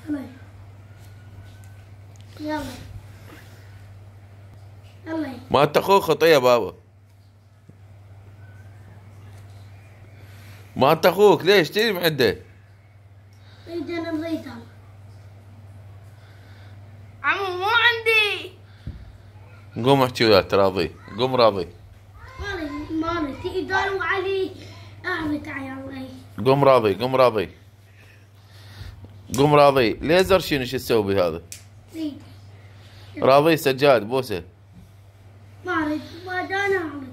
يلا يلا. ما انت اخوك خطيه يا بابا. ما انت اخوك ليش تجي من عنده؟ اريد انا مريض. عمو مو عندي. قوم احكي وياه تراضي. قوم راضي. مالي تقدر وعلي اعمل تعال. قوم راضي. قوم راضي. قوم راضي. ليزر شنو شو تسوي بهذا؟ راضي سجاد بوسه. ما اريد بعد انا اعمل.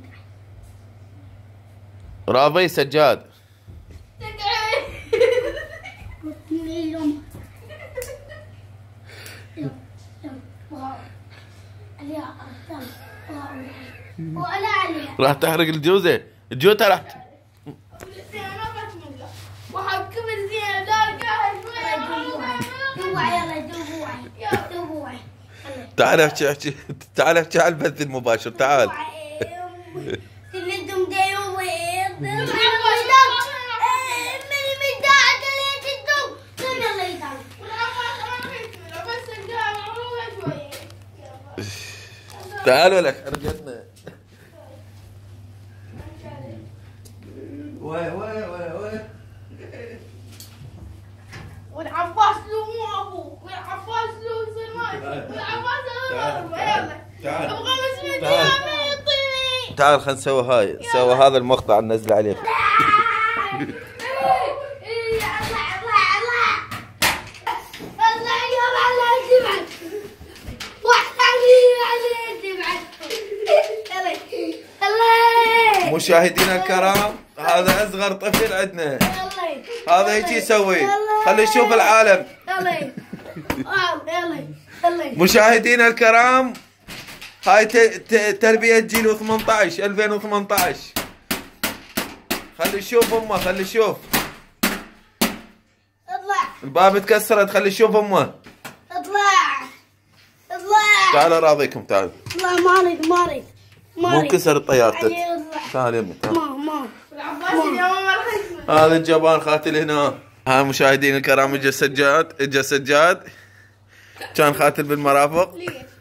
راضي سجاد. راح تحرق الجوزه. الجوزه راح وحكم الزين لا قاعد تعال احكي. تعال احكي على البث المباشر. تعال. تعالوا لك حرقتنا. وين والعباس له مو ابوه، والعباس له يصير ماي، والعباس له يلا تعال. ابغى مسمى ما يعطيني. تعال خلينا نسوي هاي. سوي هذا المقطع ننزله عليه. مشاهدينا الكرام هذا اصغر طفل عندنا. هذا هيك يسوي. خلي يشوف العالم. مشاهدينا الكرام هاي تربية جيل 18 2018. خلي يشوف امه. خلي يشوف. الباب تكسرت. خلي يشوف امه. اطلع. تعالوا راضيكم. تعال. اطلع. ما اريد. مو انكسر الطيارتك. تعال يمي. هذا الجبان خاتل هنا. ها مشاهدين الكرام اجى سجاد. كان خاتل بالمرافق.